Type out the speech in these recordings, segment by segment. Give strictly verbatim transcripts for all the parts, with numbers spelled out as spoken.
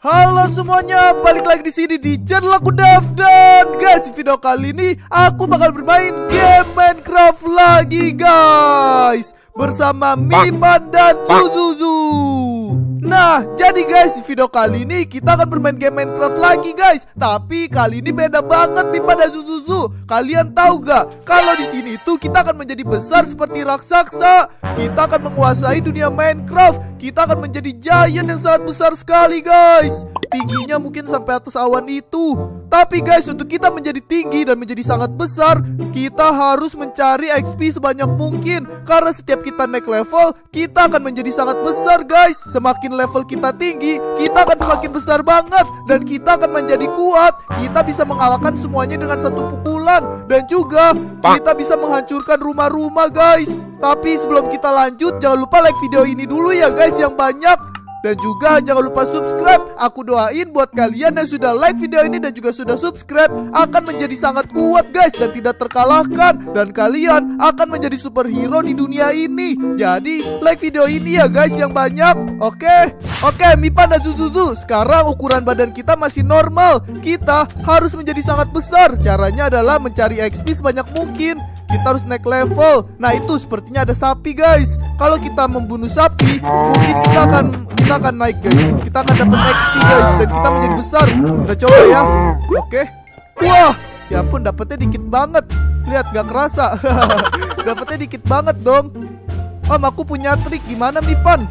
Halo semuanya, balik lagi di sini di channel aku Dev. Dan guys, di video kali ini aku bakal bermain game Minecraft lagi guys, bersama Mipan dan Zuzuzu. Nah, jadi guys, di video kali ini kita akan bermain game Minecraft lagi guys. Tapi kali ini beda banget Mipan dan Zuzuzu. Kalian tahu gak? Kalau di sini tuh kita akan menjadi besar seperti raksasa. Kita akan menguasai dunia Minecraft. Kita akan menjadi giant yang sangat besar sekali guys. Tingginya mungkin sampai atas awan itu. Tapi guys, untuk kita menjadi tinggi dan menjadi sangat besar, kita harus mencari X P sebanyak mungkin. Karena setiap kita naik level, kita akan menjadi sangat besar guys. Semakin level kita tinggi, kita akan semakin besar banget. Dan kita akan menjadi kuat. Kita bisa mengalahkan semuanya dengan satu pukulan. Dan juga kita bisa menghancurkan rumah-rumah guys. Tapi sebelum kita lanjut, jangan lupa like video ini dulu ya guys yang banyak. Dan juga jangan lupa subscribe. Aku doain buat kalian yang sudah like video ini dan juga sudah subscribe akan menjadi sangat kuat guys dan tidak terkalahkan. Dan kalian akan menjadi superhero di dunia ini. Jadi like video ini ya guys yang banyak. Oke Oke Mipan dan Zuzuzu, sekarang ukuran badan kita masih normal. Kita harus menjadi sangat besar. Caranya adalah mencari X P sebanyak mungkin. Kita harus naik level. Nah itu sepertinya ada sapi guys. Kalau kita membunuh sapi, mungkin kita akan kita akan naik guys. Kita akan dapat X P guys dan kita menjadi besar. Kita coba ya. Oke. Wah, ya ampun dapatnya dikit banget. Lihat gak kerasa. Dapatnya dikit banget dong. Om, aku punya trik. Gimana Mipan?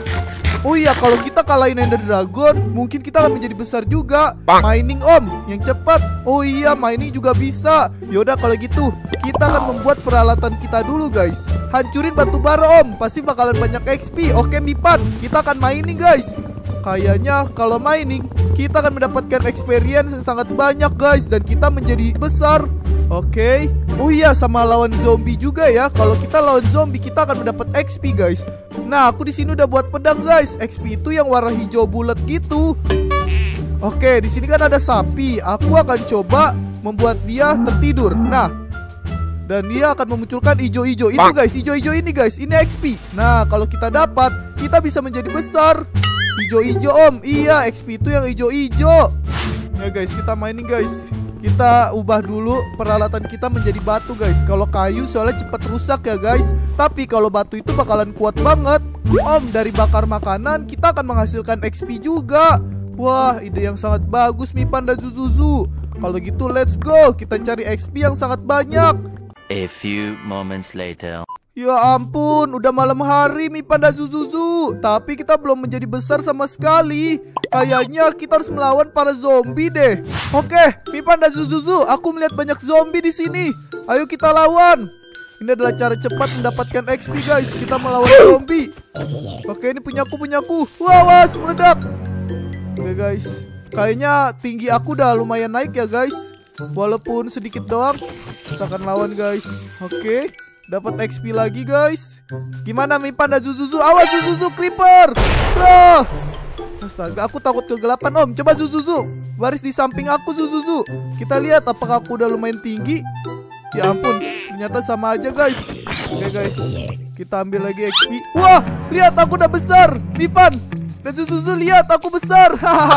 Oh iya, kalau kita kalahin Ender Dragon, mungkin kita akan menjadi besar juga. Mining om, yang cepat. Oh iya, mining juga bisa. Yaudah kalau gitu, kita akan membuat peralatan kita dulu guys. Hancurin batu bara om, pasti bakalan banyak X P. Oke Mipan, kita akan mining guys. Kayaknya kalau mining, kita akan mendapatkan experience yang sangat banyak guys. Dan kita menjadi besar. Oke. Oh iya, sama lawan zombie juga ya. Kalau kita lawan zombie, kita akan mendapat X P guys. Nah, aku di sini udah buat pedang guys. X P itu yang warna hijau bulat gitu. Oke, di sini kan ada sapi. Aku akan coba membuat dia tertidur. Nah, dan dia akan memunculkan hijau-hijau itu guys. Hijau-hijau ini guys, ini X P. Nah, kalau kita dapat, kita bisa menjadi besar. Hijau-hijau om. Iya, X P itu yang hijau-hijau. Ya guys, kita mining guys. Kita ubah dulu peralatan kita menjadi batu guys. Kalau kayu soalnya cepat rusak ya guys. Tapi kalau batu itu bakalan kuat banget. Om, dari bakar makanan kita akan menghasilkan X P juga. Wah, ide yang sangat bagus Mipan dan Zuzuzu. Kalau gitu let's go. Kita cari X P yang sangat banyak. A few moments later. Ya ampun, udah malam hari Mipan dan Zuzuzu. Tapi kita belum menjadi besar sama sekali. Kayaknya kita harus melawan para zombie deh. Oke, Mipan dan Zuzuzu, aku melihat banyak zombie di sini. Ayo kita lawan. Ini adalah cara cepat mendapatkan X P guys. Kita melawan zombie. Oke, ini punyaku punyaku. Wah, was meledak. Oke guys, kayaknya tinggi aku udah lumayan naik ya guys. Walaupun sedikit doang. Kita akan lawan guys. Oke, dapat X P lagi guys. Gimana Mipan dan Zuzuzu? Awas Zuzuzu, creeper. Ah. Astaga, aku takut kegelapan om. Coba Zuzuzu, baris di samping aku Zuzuzu. Kita lihat apakah aku udah lumayan tinggi. Ya ampun, ternyata sama aja guys. Oke guys, kita ambil lagi X P. Wah, lihat aku udah besar. Mipan dan Zuzuzu, lihat aku besar.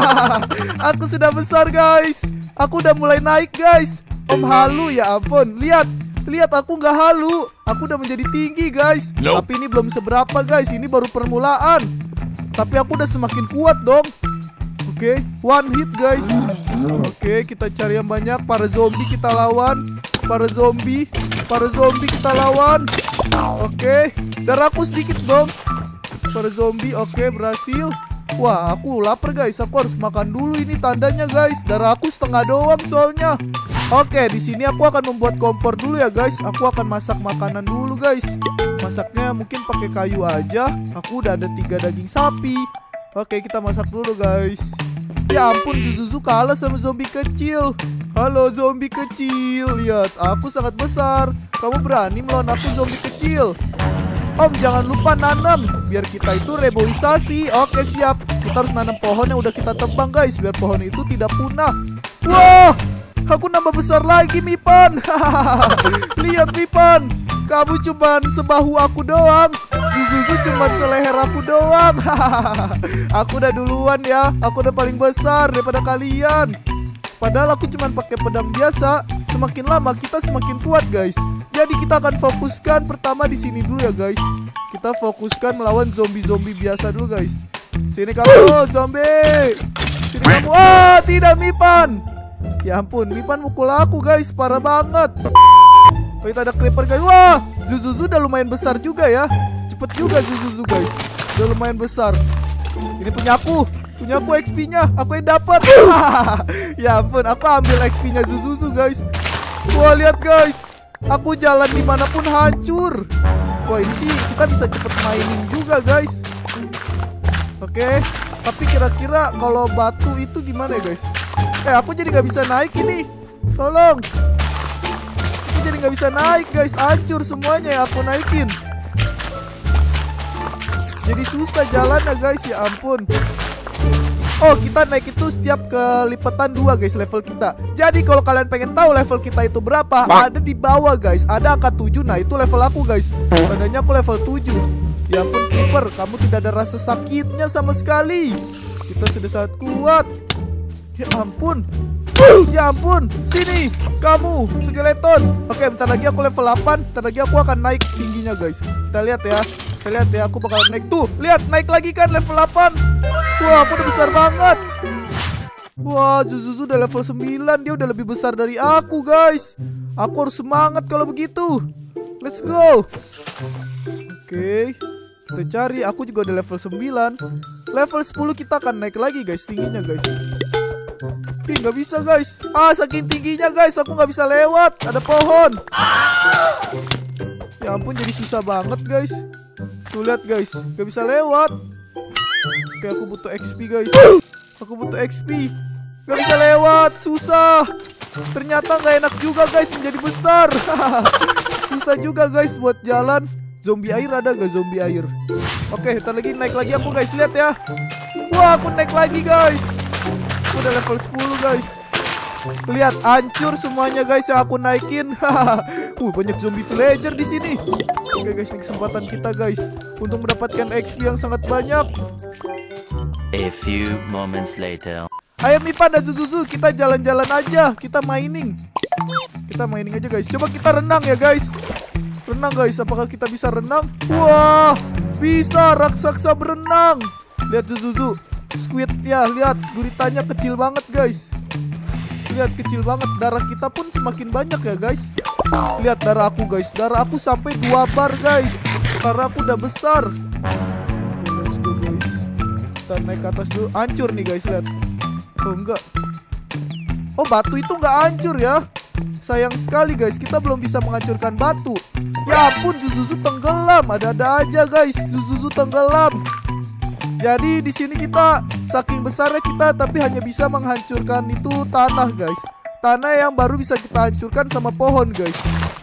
Aku sudah besar guys. Aku udah mulai naik guys. Om halu, ya ampun. Lihat, lihat aku nggak halu. Aku udah menjadi tinggi guys. Nope. Tapi ini belum seberapa guys. Ini baru permulaan. Tapi aku udah semakin kuat dong. Oke, okay, one hit guys. Oke, okay, kita cari yang banyak. Para zombie kita lawan. Para zombie, para zombie kita lawan. Oke, okay, darahku sedikit dong. Para zombie, oke okay, berhasil. Wah, aku lapar guys. Aku harus makan dulu ini tandanya guys. Darah aku setengah doang soalnya. Oke, okay, di sini aku akan membuat kompor dulu ya guys. Aku akan masak makanan dulu guys. Masaknya mungkin pakai kayu aja. Aku udah ada tiga daging sapi. Oke, kita masak dulu guys. Ya ampun, Zuzuzu kalah sama zombie kecil. Halo zombie kecil, lihat aku sangat besar. Kamu berani melawan aku zombie kecil? Om, jangan lupa nanam biar kita itu reboisasi. Oke siap. Kita harus nanam pohon yang udah kita tebang guys, biar pohon itu tidak punah. Wah, Aku nambah besar lagi, Mipan. Lihat, Mipan. Kamu cuman sebahu aku doang. Zuzuzu cuman seleher aku doang. Aku udah duluan ya. Aku udah paling besar daripada kalian. Padahal aku cuman pakai pedang biasa. Semakin lama kita semakin kuat, guys. Jadi kita akan fokuskan pertama di sini dulu ya, guys. Kita fokuskan melawan zombie-zombie biasa dulu, guys. Sini kamu, zombie. Sini kamu. Ah, tidak, Mipan. Ya ampun, Mipan mukul aku, guys. Parah banget. Oh, kita ada creeper, guys. Wah, Zuzuzu udah lumayan besar juga ya. Cepet juga Zuzuzu, guys. Udah lumayan besar. Ini punya aku. Punya aku X P-nya. Aku yang dapat. Ya ampun, aku ambil X P-nya Zuzuzu, guys. Wah, lihat, guys. Aku jalan dimanapun hancur. Wah, ini sih kita bisa cepet mining juga, guys. Oke, tapi kira-kira kalau batu itu gimana ya, guys? Eh, aku jadi nggak bisa naik ini. Tolong. Aku jadi nggak bisa naik, guys. Hancur semuanya yang aku naikin. Jadi susah jalannya, guys. Ya ampun. Oh, kita naik itu setiap kelipatan dua, guys, level kita. Jadi kalau kalian pengen tahu level kita itu berapa, ada di bawah, guys. Ada angka tujuh, nah itu level aku, guys. Tandanya aku level tujuh. Ya ampun, Creeper, kamu tidak ada rasa sakitnya sama sekali. Kita sudah sangat kuat. Ya ampun. Ya ampun, sini kamu, skeleton. Oke, bentar lagi aku level delapan. Bentar lagi aku akan naik tingginya, guys. Kita lihat ya. Kita lihat ya, aku bakal naik. Tuh, lihat, naik lagi kan level delapan. Wah, aku udah besar banget. Wah, Zuzuzu udah level sembilan. Dia udah lebih besar dari aku, guys. Aku harus semangat kalau begitu. Let's go. Oke, kita cari. Aku juga udah level sembilan. Level sepuluh kita akan naik lagi, guys, tingginya, guys. Ih, nggak bisa, guys. Ah, saking tingginya, guys, aku nggak bisa lewat. Ada pohon. Ya ampun, jadi susah banget, guys. Tuh, lihat, guys, nggak bisa lewat. Oke, aku butuh X P, guys. Aku butuh X P. Nggak bisa lewat, susah. Ternyata nggak enak juga, guys, menjadi besar. Susah juga, guys, buat jalan. Zombie air ada gak zombie air? Oke, ntar lagi naik lagi aku, guys. Lihat ya. Wah, aku naik lagi, guys. Aku udah level sepuluh, guys. Lihat, hancur semuanya, guys, yang aku naikin. uh, banyak zombie villager di sini. Oke, guys, ini kesempatan kita, guys, untuk mendapatkan X P yang sangat banyak. A few moments later. Ayo Mipan dan Zuzuzu, kita jalan-jalan aja. Kita mining. Kita mining aja, guys. Coba kita renang ya, guys. Renang, guys, apakah kita bisa renang? Wah, bisa, raksasa berenang. Lihat Zuzuzu, squid ya, lihat guritanya kecil banget, guys. Lihat, kecil banget. Darah kita pun semakin banyak ya, guys. Lihat darah aku, guys. Darah aku sampai dua bar, guys. Karena aku udah besar. Oke, let's go, guys. Kita naik ke atas dulu. Hancur nih, guys, lihat. Oh, enggak. Oh, batu itu nggak hancur ya. Sayang sekali, guys, kita belum bisa menghancurkan batu. Ya ampun, Zuzuzu tenggelam. Ada-ada aja, guys. Zuzuzu tenggelam. Jadi di sini kita saking besarnya kita tapi hanya bisa menghancurkan itu tanah, guys. Tanah yang baru bisa kita hancurkan sama pohon, guys.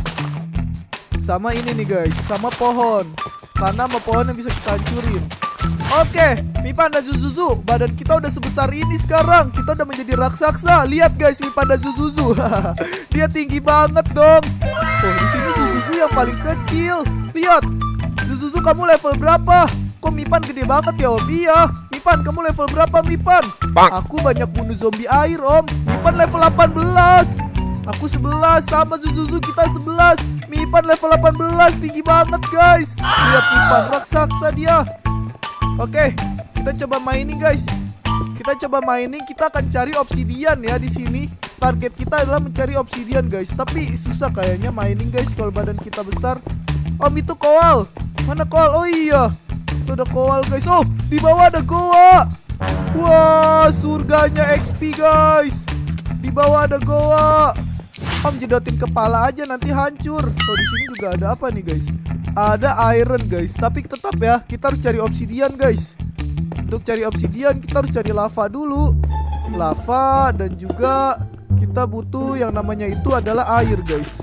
Sama ini nih, guys, sama pohon. Tanah sama pohon yang bisa kita hancurin. Oke, Mipan dan Zuzuzu, badan kita udah sebesar ini sekarang. Kita udah menjadi raksasa. Lihat, guys, Mipan dan Zuzuzu. Dia tinggi banget dong. Oh, di sini Zuzuzu yang paling kecil. Lihat, Zuzuzu, kamu level berapa? Kok Mipan gede banget ya, Om? Iya. Mipan, kamu level berapa, Mipan? Aku banyak bunuh zombie air, Om. Mipan level delapan belas. Aku sebelas. Sama Zuzuzu, kita sebelas. Mipan level delapan belas. Tinggi banget, guys. Lihat Mipan, raksasa dia. Oke, kita coba mining, guys. Kita coba mining. Kita akan cari obsidian ya di sini. Target kita adalah mencari obsidian, guys. Tapi susah kayaknya mining, guys, kalau badan kita besar. Om, itu koal. Mana koal? Oh iya, itu ada koal, guys. Oh, di bawah ada goa. Wah, surganya X P, guys. Di bawah ada goa. Om, jedotin kepala aja nanti hancur. Oh, di sini juga ada apa nih, guys? Ada iron, guys. Tapi tetap ya, kita harus cari obsidian, guys. Untuk cari obsidian kita harus cari lava dulu. Lava dan juga kita butuh yang namanya itu adalah air, guys.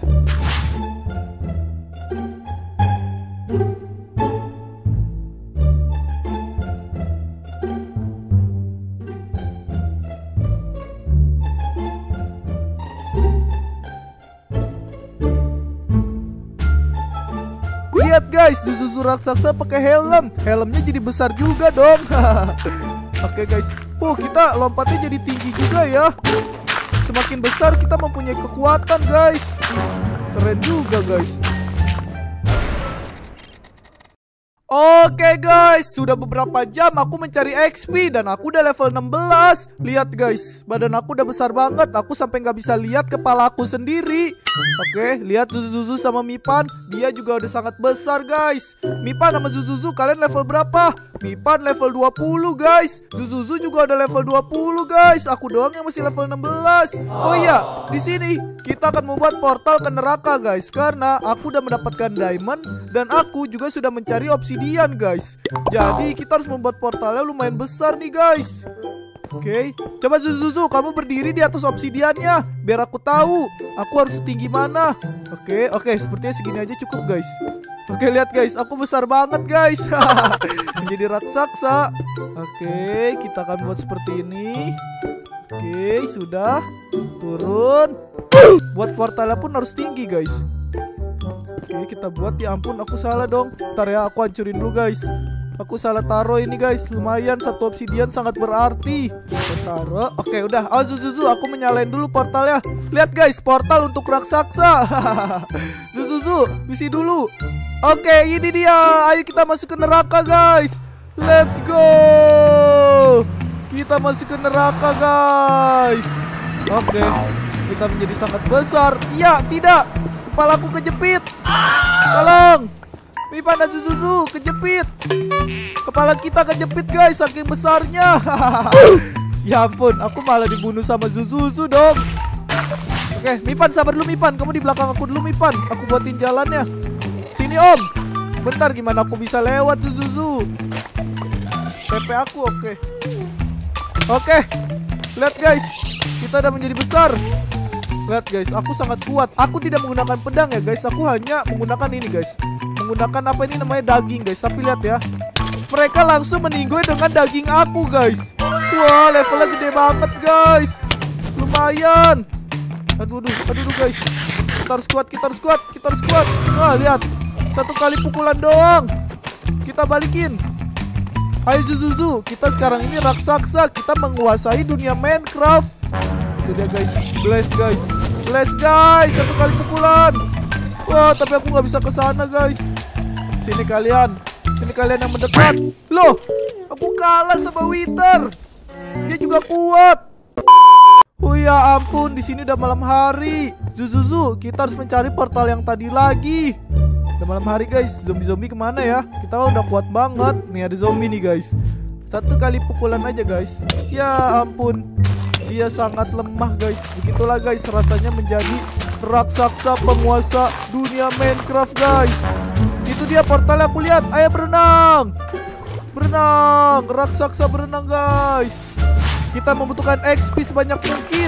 lihat guys, Zuzuzu raksasa pakai helm. Helmnya jadi besar juga dong. Oke guys. Oh, kita lompatnya jadi tinggi juga ya. Semakin besar kita mempunyai kekuatan guys. Keren juga guys. Oke guys, sudah beberapa jam aku mencari X P dan aku udah level enam belas. Lihat guys, badan aku udah besar banget. Aku sampai nggak bisa lihat kepala aku sendiri. Oke, lihat Zuzuzu sama Mipan, dia juga udah sangat besar guys. Mipan sama Zuzuzu, kalian level berapa? Mipan level dua puluh guys. Zuzuzu juga udah level dua puluh guys. Aku doang yang masih level enam belas. Oh iya, di sini kita akan membuat portal ke neraka guys, karena aku udah mendapatkan diamond dan aku juga sudah mencari obsidian guys. Jadi kita harus membuat portalnya lumayan besar nih guys. Oke, coba Zuzuzu kamu berdiri di atas obsidiannya biar aku tahu aku harus setinggi mana. Oke, oke, sepertinya segini aja cukup guys. Oke, lihat guys, aku besar banget guys. Menjadi raksasa. Oke, kita akan buat seperti ini. Oke, sudah. Turun. Buat portalnya pun harus tinggi guys. Oke, kita buat. Ya ampun, aku salah dong. Ntar ya, aku hancurin dulu guys. Aku salah taruh ini guys. Lumayan, satu obsidian sangat berarti. Aku taruh. Oke, udah. Oh, Zuzuzu, aku menyalain dulu portalnya. Lihat guys, portal untuk raksasa. Zuzuzu, misi dulu. Oke, ini dia. Ayo kita masuk ke neraka guys. Let's go. Kita masuk ke neraka guys. Oke, kita menjadi sangat besar. Ya, tidak. Kepalaku kejepit. Tolong. Mipan dan Zuzuzu kejepit. Kepala kita kejepit guys, saking besarnya. Ya ampun, aku malah dibunuh sama Zuzuzu dong. Oke, Mipan sabar dulu Mipan. Kamu di belakang aku dulu Mipan. Aku buatin jalannya. Sini Om. Bentar, gimana aku bisa lewat Zuzuzu? T P aku, oke. Oke, lihat guys, kita udah menjadi besar. Lihat guys, aku sangat kuat. Aku tidak menggunakan pedang ya guys. Aku hanya menggunakan ini guys. Menggunakan apa ini namanya daging guys. Tapi lihat ya, mereka langsung meninggoy dengan daging aku guys. Wah, levelnya gede banget guys. Lumayan. Aduh, aduh, aduh, aduh guys. Kita harus kuat, kita harus kuat, kita harus kuat. Wah, lihat, satu kali pukulan doang kita balikin. Ayo Zuzuzu, kita sekarang ini raksasa. Kita menguasai dunia Minecraft. Itu dia guys. Bless guys. Bless guys. Satu kali pukulan. Wah, tapi aku nggak bisa ke sana guys. Sini kalian. Sini kalian yang mendekat. Loh, aku kalah sama Wither. Dia juga kuat. Oh ya ampun, di sini udah malam hari. Zuzuzu, kita harus mencari portal yang tadi lagi. Udah malam hari guys. Zombie-zombie kemana ya? Kita udah kuat banget. Nih ada zombie nih guys. Satu kali pukulan aja guys. Ya ampun, dia sangat lemah guys. Begitulah guys rasanya menjadi raksasa penguasa dunia Minecraft guys. Itu dia portalnya, aku lihat. Ayo berenang. Berenang. Raksasa berenang guys. Kita membutuhkan X P sebanyak mungkin.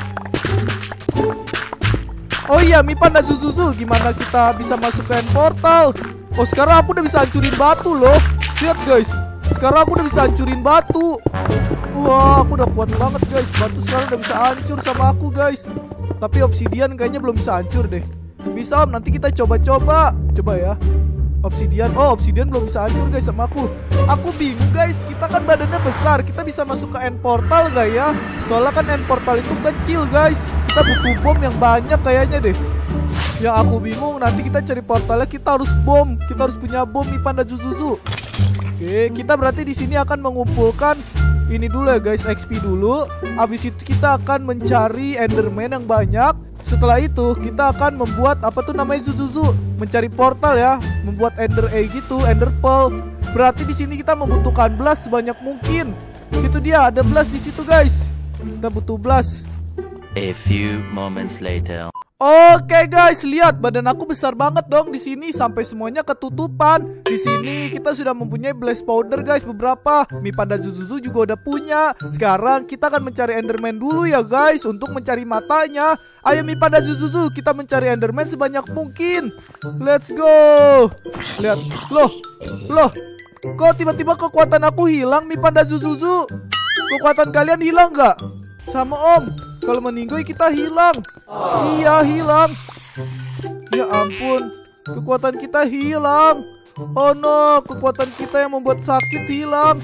Oh iya, Mipan dan Zuzuzu, gimana kita bisa masuk ke end portal? Oh, sekarang aku udah bisa hancurin batu loh. Lihat guys, sekarang aku udah bisa hancurin batu. Wah, aku udah kuat banget guys. Batu sekarang udah bisa hancur sama aku guys. Tapi obsidian kayaknya belum bisa hancur deh. Bisa Om, nanti kita coba-coba. Coba ya. Obsidian, oh obsidian belum bisa hancur guys sama aku. Aku bingung guys, kita kan badannya besar. Kita bisa masuk ke end portal gak ya? Soalnya kan end portal itu kecil guys. Kita butuh bom yang banyak kayaknya deh. Yang aku bingung, nanti kita cari portalnya kita harus bom. Kita harus punya bom Mipan dan Zuzuzu. Oke, kita berarti di sini akan mengumpulkan ini dulu ya guys, X P dulu. Habis itu kita akan mencari Enderman yang banyak. Setelah itu kita akan membuat apa tuh namanya Zuzuzu, mencari portal ya, membuat Ender Egg gitu, Ender Pearl. Berarti di sini kita membutuhkan blast sebanyak mungkin. Itu dia, ada blast di situ guys. Kita butuh blast. A few moments later. Oke guys, lihat badan aku besar banget dong di sini sampai semuanya ketutupan. Di sini kita sudah mempunyai blaze powder guys beberapa. Mipan dan Zuzuzu juga udah punya. Sekarang kita akan mencari Enderman dulu ya guys untuk mencari matanya. Ayo Mipan dan Zuzuzu, kita mencari Enderman sebanyak mungkin. Let's go. Lihat, loh, loh. Kok tiba-tiba kekuatan aku hilang Mipan dan Zuzuzu? Kekuatan kalian hilang gak? Sama Om. Kalau meninggoy kita hilang. Oh. Iya hilang. Ya ampun. Kekuatan kita hilang. Oh no, kekuatan kita yang membuat sakit hilang.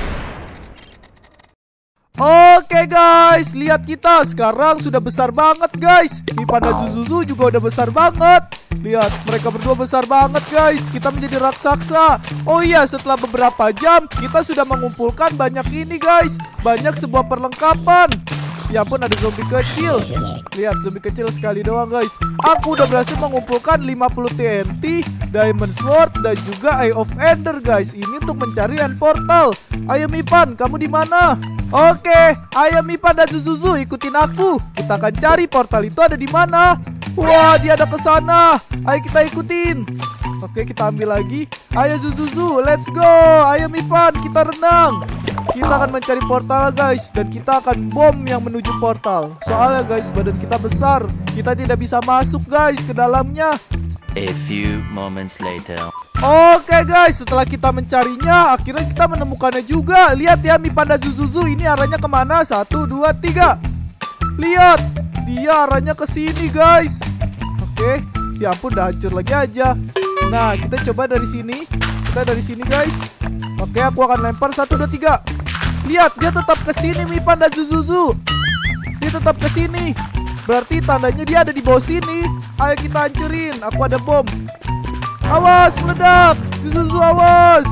Oke guys, lihat kita sekarang sudah besar banget guys. Mipan dan Zuzuzu juga udah besar banget. Lihat, mereka berdua besar banget guys. Kita menjadi raksasa. Oh iya, setelah beberapa jam kita sudah mengumpulkan banyak ini guys. Banyak sebuah perlengkapan. Ya ampun, ada zombie kecil. Lihat, zombie kecil sekali doang guys. Aku udah berhasil mengumpulkan lima puluh T N T, Diamond Sword, dan juga Eye of Ender guys. Ini untuk mencari end portal. Ayo Mipan, kamu di mana? Oke, ayo Mipan dan Zuzuzu, ikutin aku. Kita akan cari portal itu ada di mana. Wah, dia ada ke sana. Ayo kita ikutin. Oke, kita ambil lagi. Ayo Zuzuzu, let's go. Ayo Mipan, kita renang. Kita akan mencari portal guys. Dan kita akan bom yang menuju portal. Soalnya guys, badan kita besar. Kita tidak bisa masuk guys ke dalamnya. A few moments later. Oke guys, setelah kita mencarinya, akhirnya kita menemukannya juga. Lihat ya, Mipan dan Zuzuzu, ini arahnya kemana? Satu, dua, tiga. Lihat, dia arahnya ke sini guys. Oke, ya ampun, udah hancur lagi aja. Nah, kita coba dari sini. Kita dari sini guys. Oke, aku akan lempar. Satu, dua, tiga. Lihat, dia tetap ke sini Mipan dan Zuzuzu. Dia tetap ke sini. Berarti tandanya dia ada di bawah sini. Ayo kita hancurin. Aku ada bom. Awas, meledak. Zuzuzu, awas.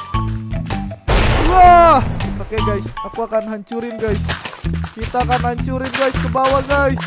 Wah. Oke guys, aku akan hancurin guys. Kita akan hancurin guys ke bawah guys.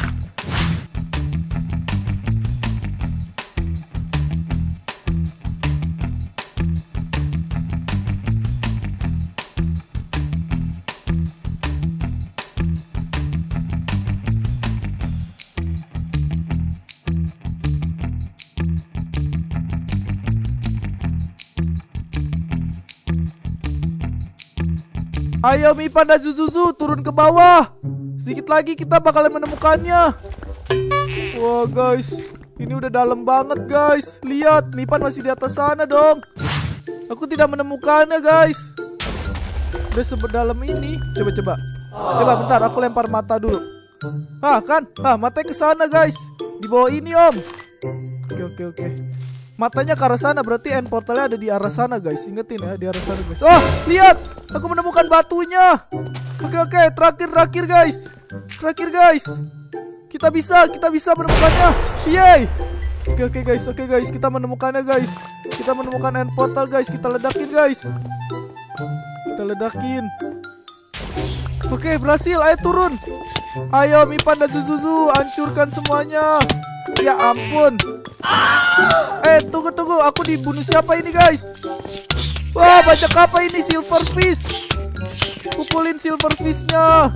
Ayo Mipan dan Zuzuzu, turun ke bawah. Sedikit lagi kita bakalan menemukannya. Wah guys, ini udah dalam banget guys. Lihat, Mipan masih di atas sana dong. Aku tidak menemukannya guys. Udah seberdalam ini. Coba-coba. Coba bentar, aku lempar mata dulu. Ah kan, ah matanya ke sana guys. Di bawah ini om. Oke oke oke. Matanya ke arah sana, berarti end portalnya ada di arah sana guys. Ingetin ya, di arah sana guys. Oh, lihat, aku menemukan batunya. Oke oke, terakhir terakhir guys. Terakhir guys. Kita bisa, kita bisa menemukannya. Yeay. Oke oke guys, oke guys, kita menemukannya guys. Kita menemukan end portal guys. Kita ledakin guys. Kita ledakin. Oke, berhasil. Ayo turun. Ayo Mipan dan Zuzuzu, hancurkan semuanya. Ya ampun. Eh, tunggu tunggu, aku dibunuh siapa ini guys? Wah, banyak apa ini? Silverfish. Pukulin silverfishnya.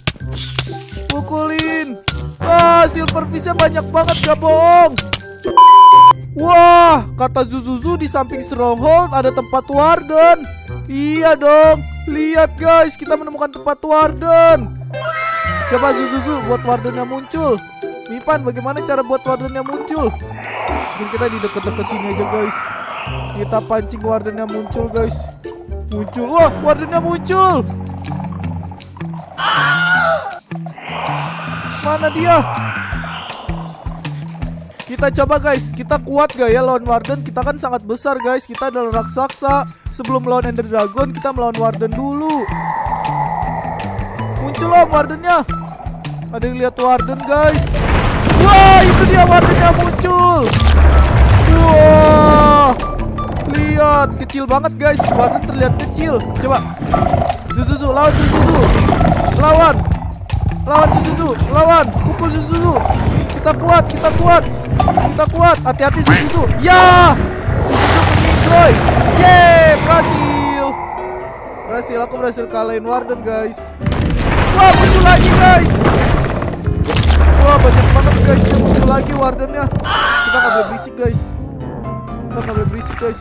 Pukulin. Wah, silverfishnya banyak banget, gak bohong. Wah, kata Zuzuzu di samping stronghold ada tempat warden. Iya dong. Lihat guys, kita menemukan tempat warden. Coba Zuzuzu buat wardennya muncul. Mipan, bagaimana cara buat wardennya muncul? Mungkin kita di dekat-dekat sini aja guys. Kita pancing wardennya muncul guys. Muncul, wah wardennya muncul. Mana dia? Kita coba guys, kita kuat gak ya lawan warden? Kita kan sangat besar guys, kita adalah raksasa. Sebelum melawan Ender Dragon, kita melawan warden dulu. Muncul loh wardennya. Ada yang lihat warden guys. Wah, itu dia wardennya muncul. Wah, lihat, kecil banget guys. Warden terlihat kecil. Coba Zuzuzu, lawan Zuzuzu. Lawan Lawan Zuzuzu, lawan. Pukul Zuzuzu. Kita kuat, kita kuat. Kita kuat, hati-hati Zuzuzu. Ya, Zuzuzu mengingroy. Yeay, berhasil. Berhasil, aku berhasil kalahin warden guys. Wah, muncul lagi guys. Wah, banyak banget guys. Yang muncul lagi wardennya. Kita gak boleh berisik guys. Kita gak boleh berisik guys.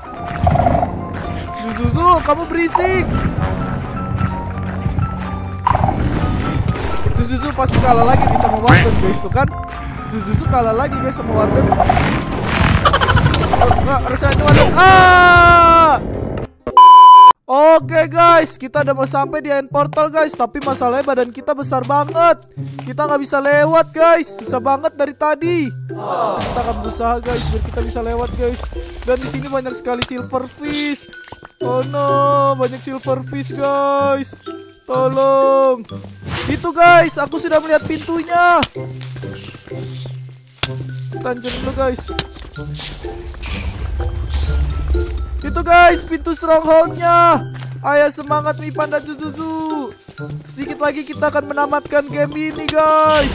Zuzuzu, kamu berisik. Zuzuzu pasti kalah lagi nih sama warden guys, tuh kan. Zuzuzu kalah lagi guys sama warden. Oh, nggak, harusnya itu warden. Ah! Oke guys, kita udah mau sampai di end portal guys. Tapi masalahnya badan kita besar banget. Kita nggak bisa lewat guys. Susah banget dari tadi. Kita akan berusaha guys biar kita bisa lewat guys. Dan di sini banyak sekali silverfish. Oh no, banyak silverfish guys. Tolong. Itu guys, aku sudah melihat pintunya. Kita hancur dulu guys. Itu guys, pintu strongholdnya. Ayo semangat Mipan dan Zuzuzu. Sedikit lagi kita akan menamatkan game ini guys.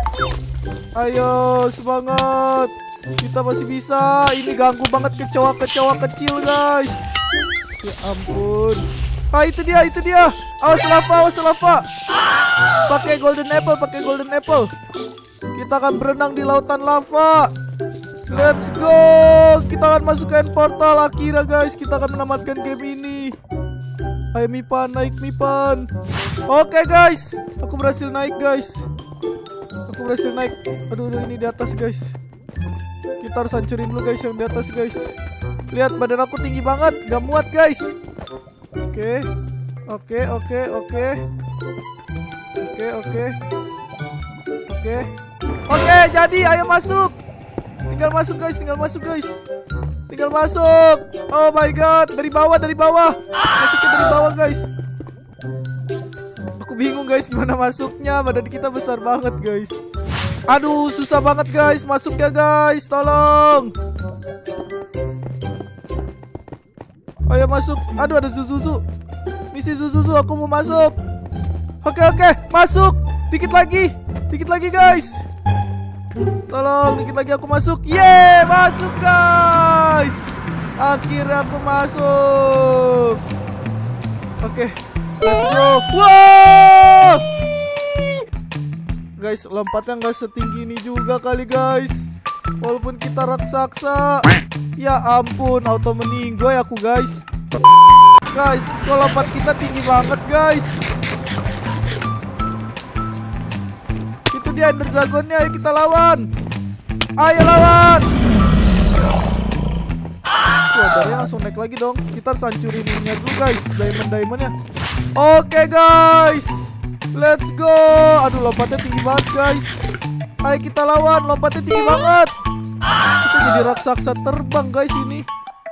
Ayo semangat. Kita masih bisa. Ini ganggu banget kecoa-kecoa kecil guys. Ya ampun. Ah itu dia, itu dia. Awas lava, awas lava. Pakai golden apple, pakai golden apple. Kita akan berenang di lautan lava. Let's go. Kita akan masuk ke end portal akhirnya guys. Kita akan menamatkan game ini. Ayo Mipan, naik Mipan. Oke guys, aku berhasil naik guys. Aku berhasil naik. Aduh, aduh ini di atas guys. Kita harus hancurin dulu guys yang di atas guys. Lihat badan aku tinggi banget, gak muat guys. Oke, oke, oke, oke, oke, oke, oke, oke. Jadi ayo masuk. Tinggal masuk guys, tinggal masuk guys. Tinggal masuk. Oh my god, dari bawah, dari bawah. Masuknya dari bawah guys. Aku bingung guys gimana masuknya. Badan kita besar banget guys. Aduh, susah banget guys masuknya guys. Tolong. Ayo masuk. Aduh, ada Zuzuzu. Misi Zuzuzu, aku mau masuk. Oke, oke, masuk. Dikit lagi. Dikit lagi guys. Tolong, dikit lagi aku masuk. Yeay, masuk guys. Akhirnya aku masuk. Oke, let's go. Wow. Guys, lompatnya nggak setinggi ini juga kali guys. Walaupun kita raksasa. Ya ampun, auto meninggoy aku guys. Guys, kok lompat kita tinggi banget guys. Itu dia Ender Dragonnya, ayo kita lawan. Ayo lawan. Wah, dari langsung naik lagi dong. Kita harus hancurin ininya dulu guys, diamond-diamondnya. Oke guys, let's go. Aduh, lompatnya tinggi banget guys. Ayo kita lawan, lompatnya tinggi banget. Kita jadi raksasa terbang guys ini.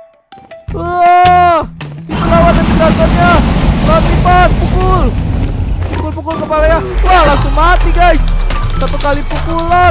Wah, kita lawan Ender Dragonnya. Lawan, pukul. Pukul-pukul kepalanya. Wah, langsung mati guys. Satu kali pukulan.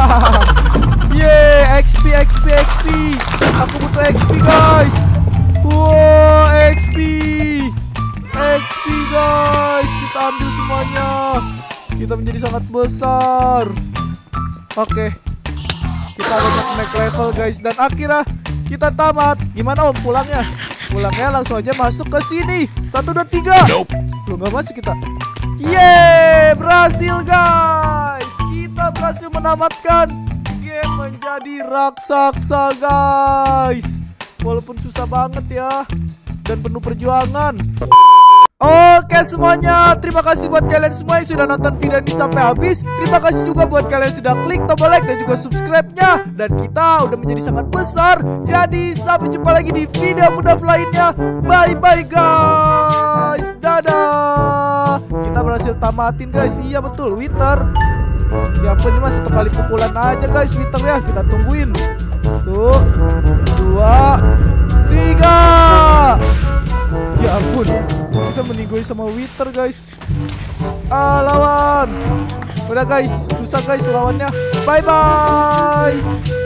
Yeay, X P, X P, X P. Aku butuh X P guys. Wow, X P. X P guys. Kita ambil semuanya. Kita menjadi sangat besar. Oke, kita banyak naik level guys. Dan akhirnya kita tamat. Gimana om pulangnya? Pulangnya langsung aja masuk ke sini. Satu, dua, tiga. Loh, gak masuk kita. Yeay, berhasil guys. Kita berhasil menamatkan game menjadi raksasa guys. Walaupun susah banget ya. Dan penuh perjuangan. Oke semuanya, terima kasih buat kalian semua yang sudah nonton video ini sampai habis. Terima kasih juga buat kalian yang sudah klik tombol like dan juga subscribe-nya. Dan kita udah menjadi sangat besar. Jadi sampai jumpa lagi di video Kudaf lainnya. Bye bye guys. Dadah. Kita berhasil tamatin guys. Iya betul, Wither. Ya ampun, ini masih satu kali pukulan aja guys Wither ya. Kita tungguin. Satu, dua, tiga. Ya ampun, kita meninggoy sama Wither guys. Ah, lawan. Udah guys, susah guys lawannya. Bye bye.